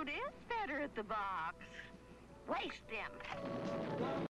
Food is better at the box. Waste them.